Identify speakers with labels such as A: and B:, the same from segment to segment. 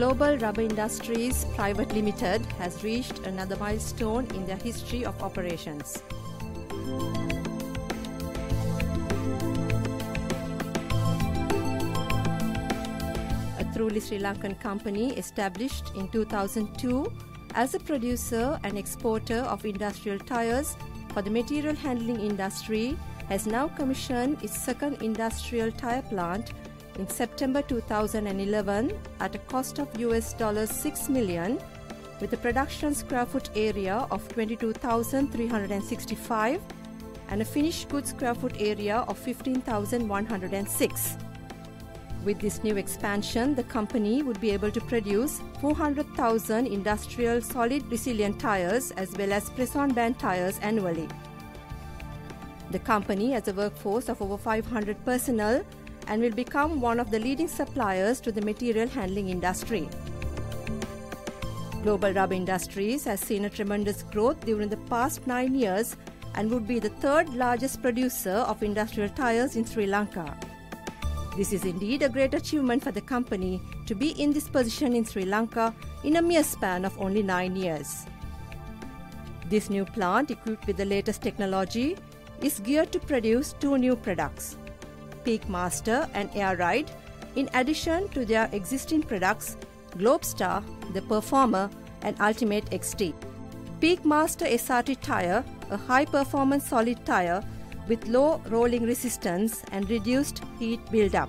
A: Global Rubber Industries Private Limited has reached another milestone in their history of operations. A truly Sri Lankan company established in 2002 as a producer and exporter of industrial tires for the material handling industry has now commissioned its second industrial tire plant in September 2011 at a cost of $6 million, with a production square foot area of 22,365 and a finished goods square foot area of 15,106. With this new expansion, the company would be able to produce 400,000 industrial solid resilient tires as well as press-on band tires annually. The company has a workforce of over 500 personnel and will become one of the leading suppliers to the material handling industry. Global Rubber Industries has seen a tremendous growth during the past 9 years and would be the third largest producer of industrial tires in Sri Lanka. This is indeed a great achievement for the company to be in this position in Sri Lanka in a mere span of only 9 years. This new plant, equipped with the latest technology, is geared to produce two new products, Peak Master and Air Ride, in addition to their existing products Globestar, the Performer and Ultimate XT. Peak Master SRT tire, a high-performance solid tire with low rolling resistance and reduced heat buildup.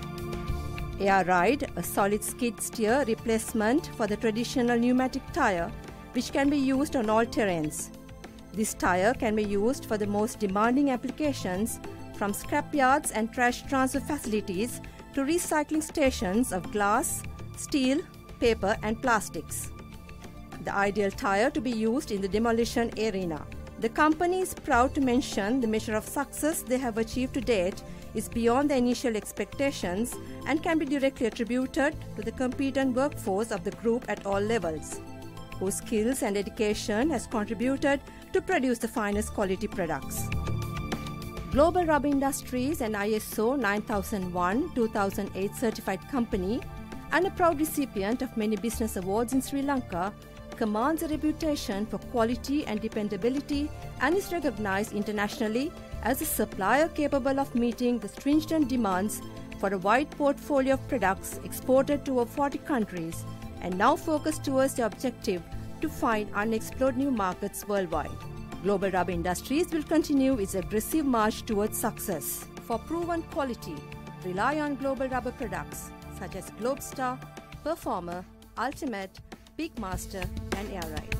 A: Air Ride, a solid skid steer replacement for the traditional pneumatic tire, which can be used on all terrains. This tire can be used for the most demanding applications, from scrapyards and trash transfer facilities to recycling stations of glass, steel, paper and plastics. The ideal tire to be used in the demolition arena. The company is proud to mention the measure of success they have achieved to date is beyond the initial expectations and can be directly attributed to the competent workforce of the group at all levels, whose skills and dedication has contributed to produce the finest quality products. Global Rubber Industries, an ISO 9001-2008 certified company and a proud recipient of many business awards in Sri Lanka, commands a reputation for quality and dependability and is recognized internationally as a supplier capable of meeting the stringent demands for a wide portfolio of products exported to over 40 countries and now focused towards the objective to find unexplored new markets worldwide. Global Rubber Industries will continue its aggressive march towards success. For proven quality, rely on Global Rubber products such as Globestar, Performer, Ultimate, Peak Master and Air Ride.